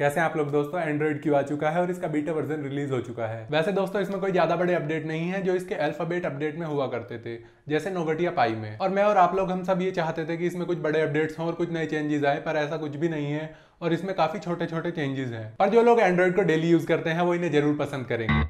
कैसे हैं आप लोग दोस्तों। एंड्रॉइड क्यू आ चुका है और इसका बीटा वर्जन रिलीज हो चुका है। वैसे दोस्तों इसमें कोई ज्यादा बड़े अपडेट नहीं है जो इसके अल्फाबेट अपडेट में हुआ करते थे, जैसे नोगट या पाई में। और मैं और आप लोग हम सब ये चाहते थे कि इसमें कुछ बड़े अपडेट्स हों और कुछ नए चेंजेस आए, पर ऐसा कुछ भी नहीं है और इसमें काफी छोटे छोटे चेंजेस हैं। पर जो लोग एंड्रॉइड को डेली यूज करते हैं वो इन्हें जरूर पसंद करेंगे।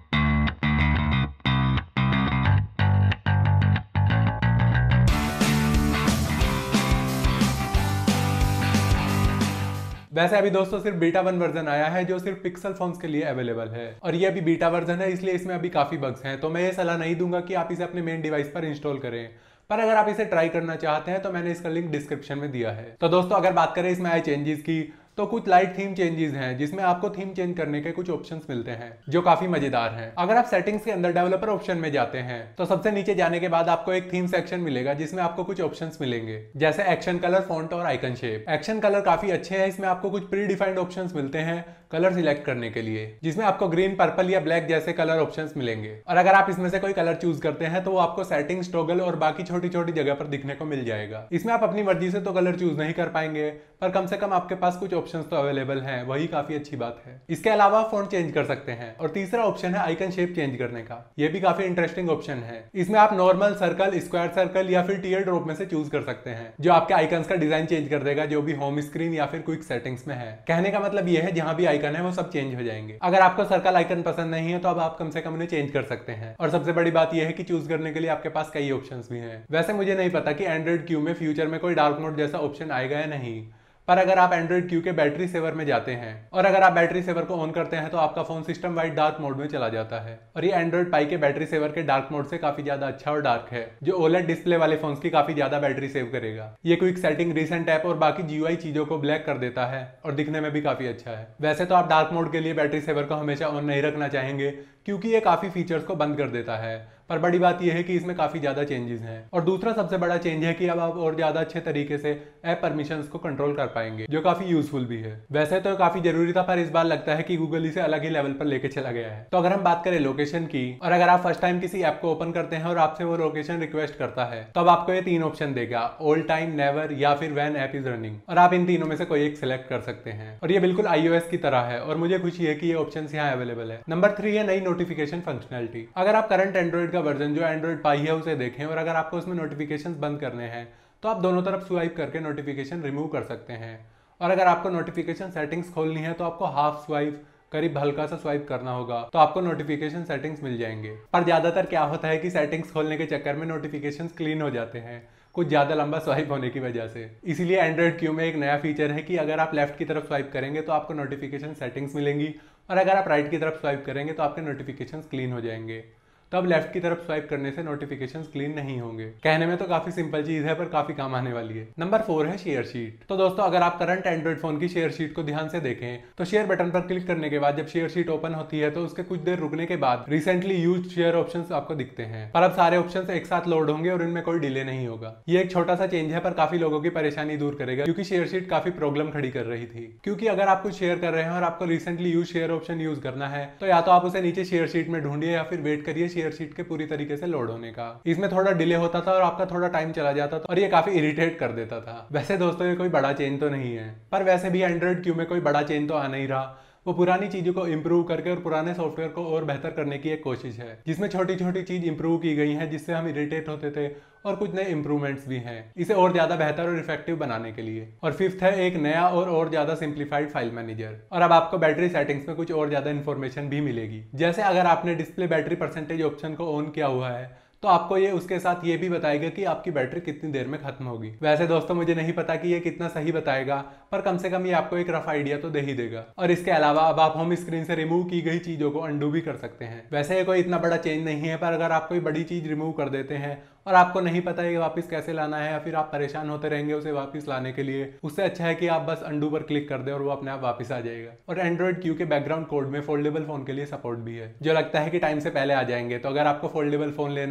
वैसे अभी दोस्तों सिर्फ बीटा 1 वर्जन आया है जो सिर्फ पिक्सल फोन्स के लिए अवेलेबल है, और ये अभी बीटा वर्जन है इसलिए इसमें अभी काफी बग्स हैं। तो मैं ये सलाह नहीं दूंगा कि आप इसे अपने मेन डिवाइस पर इंस्टॉल करें, पर अगर आप इसे ट्राई करना चाहते हैं तो मैंने इसका लिंक डिस्क्रिप्शन में दिया है। तो दोस्तों अगर बात करें इसमें आए चेंजेस की, तो कुछ लाइट थीम चेंजेस हैं जिसमें आपको थीम चेंज करने के कुछ ऑप्शंस मिलते हैं जो काफी मजेदार हैं। अगर आप सेटिंग्स के अंदर डेवलपर ऑप्शन में जाते हैं तो सबसे नीचे जाने के बाद आपको एक थीम सेक्शन मिलेगा जिसमें आपको कुछ ऑप्शंस मिलेंगे, जैसे एक्शन कलर, फॉन्ट और आइकन शेप। एक्शन कलर काफी अच्छे हैं, इसमें आपको कुछ प्री डिफाइंड ऑप्शंस मिलते हैं कलर सिलेक्ट करने के लिए, जिसमें आपको ग्रीन, पर्पल या ब्लैक जैसे कलर ऑप्शंस मिलेंगे। और अगर आप इसमें से कोई कलर चूज करते हैं तो वो आपको सेटिंग्स, टॉगल और बाकी छोटी छोटी जगह पर दिखने को मिल जाएगा। इसमें आप अपनी मर्जी से तो कलर चूज नहीं कर पाएंगे, पर कम से कम आपके पास कुछ ऑप्शंस तो अवेलेबल हैं, वही काफी अच्छी बात है। इसके अलावा आप फॉन्ट चेंज कर सकते हैं। और तीसरा ऑप्शन है आइकन शेप चेंज करने का। यह भी काफी इंटरेस्टिंग ऑप्शन है। इसमें आप नॉर्मल, सर्कल, स्क्वायर सर्कल या फिर टीयर ड्रॉप में से चूज कर सकते हैं, जो आपके आइकन्स का डिजाइन चेंज कर देगा, जो भी होम स्क्रीन या फिर क्विक सेटिंग्स में है। कहने का मतलब यह है जहां भी आइकन है वो सब चेंज हो जाएंगे। अगर आपको सर्कल आइकन पसंद नहीं है तो अब आप कम से कम उन्हें चेंज कर सकते हैं। और सबसे बड़ी बात यह है कि चूज करने के लिए आपके पास कई ऑप्शंस भी हैं। वैसे मुझे नहीं पता कि एंड्रॉइड क्यू में फ्यूचर में कोई डार्क मोड जैसा ऑप्शन आएगा या नहीं, पर अगर आप एंड्रॉइड क्यू के बैटरी सेवर में जाते हैं और अगर आप बैटरी सेवर को ऑन करते हैं तो आपका phone system wide dark mode में चला जाता है। और ये एंड्रॉइड पाई के बैटरी सेवर के डार्क मोड से काफी ज्यादा अच्छा और डार्क है, जो ओलेड डिस्प्ले वाले फोन्स की काफी ज्यादा बैटरी सेव करेगा। ये क्विक सेटिंग, रिसेंट ऐप और बाकी जीयूआई चीजों को ब्लैक कर देता है और दिखने में भी काफी अच्छा है। वैसे तो आप डार्क मोड के लिए बैटरी सेवर को हमेशा ऑन नहीं रखना चाहेंगे क्योंकि ये काफी फीचर्स को बंद कर देता है, पर बड़ी बात यह है कि इसमें काफी ज्यादा चेंजेस हैं। और दूसरा सबसे बड़ा चेंज है कि अब आप और ज्यादा अच्छे तरीके से ऐप परमिशंस को कंट्रोल कर पाएंगे, जो काफी यूजफुल भी है। वैसे तो काफी जरूरी था, पर इस बार लगता है कि गूगल इसे अलग ही लेवल पर लेके चला गया है। तो अगर हम बात करें लोकेशन की, और अगर आप फर्स्ट टाइम किसी ऐप को ओपन करते हैं और आपसे वो लोकेशन रिक्वेस्ट करता है, तो अब आपको ये 3 ऑप्शन देगा, ऑल टाइम, नेवर या फिर व्हेन ऐप इज रनिंग। और आप इन तीनों में से कोई एक सिलेक्ट कर सकते हैं। और ये बिल्कुल iOS की तरह है और मुझे खुशी है कि ये ऑप्शन यहाँ अवेलेबल है। नंबर 3 है नई नोटिफिकेशन फंक्शनलिटी। अगर आप करंट एंड्रॉइड का वर्जन जो एंड्रॉइड पाई है उसे देखें और अगर आपको उसमें नोटिफिकेशंस बंद करने हैं तो आप दोनों तरफ स्वाइप करके नोटिफिकेशन रिमूव कर सकते हैं। और अगर आपको नोटिफिकेशन सेटिंग्स खोलनी है तो आपको हाफ स्वाइप, करीब हल्का सा स्वाइप करना होगा, तो आपको नोटिफिकेशन सेटिंग्स मिल जाएंगे। पर ज्यादातर क्या होता है कि सेटिंग्स खोलने के चक्कर में नोटिफिकेशंस क्लीन हो जाते हैं, कुछ ज्यादा लंबा स्वाइप होने की वजह से। इसीलिए एंड्रॉइड क्यू में एक नया फीचर है कि अगर आप लेफ्ट की तरफ स्वाइप करेंगे तो आपको नोटिफिकेशन सेटिंग्स मिलेंगी, और अगर आप राइट की तरफ स्वाइप करेंगे तो आपके नोटिफिकेशंस क्लीन हो जाएंगे। तो अब लेफ्ट की तरफ स्वाइप करने से नोटिफिकेशंस क्लीन नहीं होंगे। कहने में तो काफी सिंपल चीज है पर काफी काम आने वाली है। नंबर 4 है शेयर शीट। तो दोस्तों अगर आप करंट एंड्रॉइड फोन की शेयर शीट को ध्यान से देखें तो शेयर बटन पर क्लिक करने के बाद जब शेयर शीट ओपन होती है तो उसके कुछ देर रुकने के बाद रिसेंटली यूज्ड शेयर ऑप्शंस आपको दिखते हैं। पर अब सारे ऑप्शंस एक साथ लोड होंगे और इनमें कोई डिले नहीं होगा। ये एक छोटा सा चेंज है पर काफी लोगों की परेशानी दूर करेगा, क्योंकि शेयर शीट काफी प्रॉब्लम खड़ी कर रही थी। क्योंकि अगर आप कुछ शेयर कर रहे हैं और आपको recently use share option use करना है तो या तो आप उसे नीचे शेयर शीट में ढूंढिए या फिर वेट करिए शेयर शीट के पूरी तरीके से लोड होने का। इसमें थोड़ा डिले होता था और आपका थोड़ा टाइम चला जाता था और ये काफी इरिटेट कर देता था। वैसे दोस्तों ये कोई बड़ा चेंज तो नहीं है, पर वैसे भी एंड्रॉइड क्यू में कोई बड़ा चेंज तो आ नहीं रहा। वो पुरानी चीजों को इंप्रूव करके और पुराने सॉफ्टवेयर को और बेहतर करने की एक कोशिश है, जिसमें छोटी छोटी चीज इंप्रूव की गई है जिससे हम इरिटेट होते थे, और कुछ नए इंप्रूवमेंट्स भी हैं इसे और ज्यादा बेहतर और इफेक्टिव बनाने के लिए। और 5th है एक नया और ज्यादा सिंप्लीफाइड फाइल मैनेजर। और अब आपको बैटरी सेटिंग्स में कुछ और ज्यादा इन्फॉर्मेशन भी मिलेगी, जैसे अगर आपने डिस्प्ले बैटरी परसेंटेज ऑप्शन को ऑन किया हुआ है तो आपको ये उसके साथ ये भी बताएगा कि आपकी बैटरी कितनी देर में खत्म होगी। वैसे दोस्तों मुझे नहीं पता कि ये कितना सही बताएगा, पर कम से कम ये आपको एक रफ आइडिया तो दे ही देगा। और इसके अलावा अब आप होम स्क्रीन से रिमूव की गई चीजों को अंडू भी कर सकते हैं। वैसे ये कोई इतना बड़ा चेंज नहीं है, पर अगर आप कोई बड़ी चीज रिमूव कर देते हैं और आपको नहीं पता है वापस कैसे लाना है या फिर आप परेशान होते रहेंगे उसे वापस लाने के लिए, उससे अच्छा है कि आप बस अंडू पर क्लिक कर दें और वो अपने आप वापस आ जाएगा। और एंड्रॉइड क्यू के बैकग्राउंड कोड में फोल्डेबल फोन के लिए सपोर्ट भी है, जो लगता है कि टाइम से पहले आ जाएंगे। तो अगर आपको फोल्डेबल फोन लेना है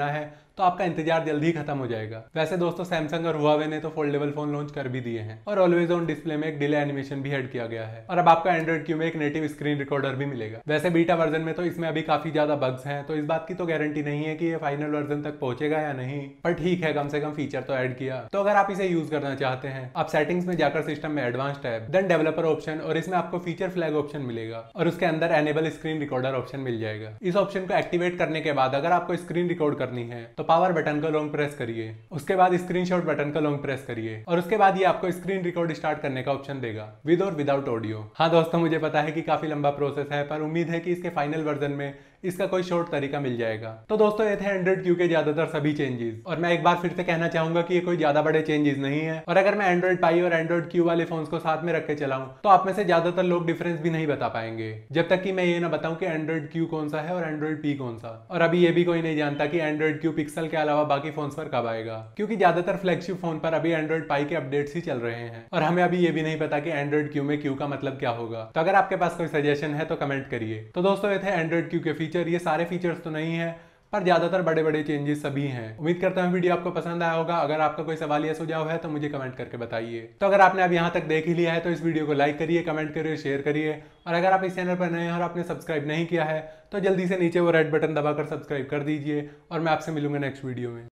तो आपका इंतजार जल्दी ही खत्म हो जाएगा। वैसे दोस्तों सैमसंग और हुआवे ने तो फोल्डेबल फोन लॉन्च कर भी दिए हैं और ऑलवेज ऑन डिस्प्ले में एक डिले एनिमेशन भी ऐड किया गया है और अब आपको एंड्रॉइड क्यू में एक नेटिव स्क्रीन रिकॉर्डर भी मिलेगा। वैसे बीटा वर्जन में तो इसमें अभी काफी ज्यादा बग्स हैं, तो इस बात की तो गारंटी नहीं है कि ये फाइनल वर्जन तक पहुंचेगा या नहीं, पर ठीक है, कम से कम फीचर तो ऐड किया। तो अगर आप इसे यूज करना चाहते हैं, आप सेटिंग्स में जाकर सिस्टम में advance tab, then developer option और इसमें आपको फीचर फ्लैग ऑप्शन मिलेगा और उसके अंदर एनेबल स्क्रीन रिकॉर्डर ऑप्शन मिल जाएगा। इस ऑप्शन को एक्टिवेट करने के बाद अगर आपको स्क्रीन रिकॉर्ड करनी है तो पावर बटन को लॉन्ग प्रेस करिए, उसके बाद स्क्रीनशॉट बटन को लॉन्ग प्रेस करिए और उसके बाद ये आपको स्क्रीन रिकॉर्ड स्टार्ट करने का ऑप्शन देगा, विद और विदाउट ऑडियो। हाँ दोस्तों, मुझे पता है कि काफी लंबा प्रोसेस है, पर उम्मीद है कि इसके फाइनल वर्जन में इसका कोई शॉर्ट तरीका मिल जाएगा। तो दोस्तों ये थे एंड्रॉइड क्यू के ज्यादातर सभी चेंजेस और मैं एक बार फिर से कहना चाहूंगा कि ये कोई ज्यादा बड़े चेंजेस नहीं है और अगर मैं एंड्रॉइड पाई और एंड्रॉइड क्यू वाले फोन्स को साथ में रख के चलाऊं तो आप में से ज्यादातर लोग डिफरेंस भी नहीं बता पाएंगे जब तक कि मैं ये ना बताऊं कि एंड्रॉइड क्यू कौन सा है और एंड्रॉइड पी कौन सा। और अभी ये भी कोई नहीं जानता कि एंड्रॉइड क्यू पिक्सल के अलावा बाकी फोन पर कब आएगा, क्योंकि ज्यादातर फ्लैगशिप फोन पर अभी एंड्रॉइड पाई के अपडेट्स ही चल रहे हैं और हमें अभी ये भी नहीं पता कि एंड्रॉइड क्यू में क्यू का मतलब क्या होगा। तो अगर आपके पास कोई सजेशन है तो कमेंट करिए। तो दोस्तों ये थे एंड्रॉइड क्यू के फीचर। ये सारे फीचर तो नहीं है पर ज्यादातर बड़े बड़े चेंजेस सभी हैं। उम्मीद करता हूँ वीडियो आपको पसंद आया होगा। अगर आपका कोई सवाल या सुझाव है तो मुझे कमेंट करके बताइए। तो अगर आपने अब यहाँ तक देख ही लिया है तो इस वीडियो को लाइक करिए, कमेंट करिए, शेयर करिए और अगर आप इस चैनल पर नए हैं और आपने सब्सक्राइब नहीं किया है तो जल्दी से नीचे वो रेड बटन दबाकर सब्सक्राइब कर दीजिए और मैं आपसे मिलूंगा नेक्स्ट वीडियो में।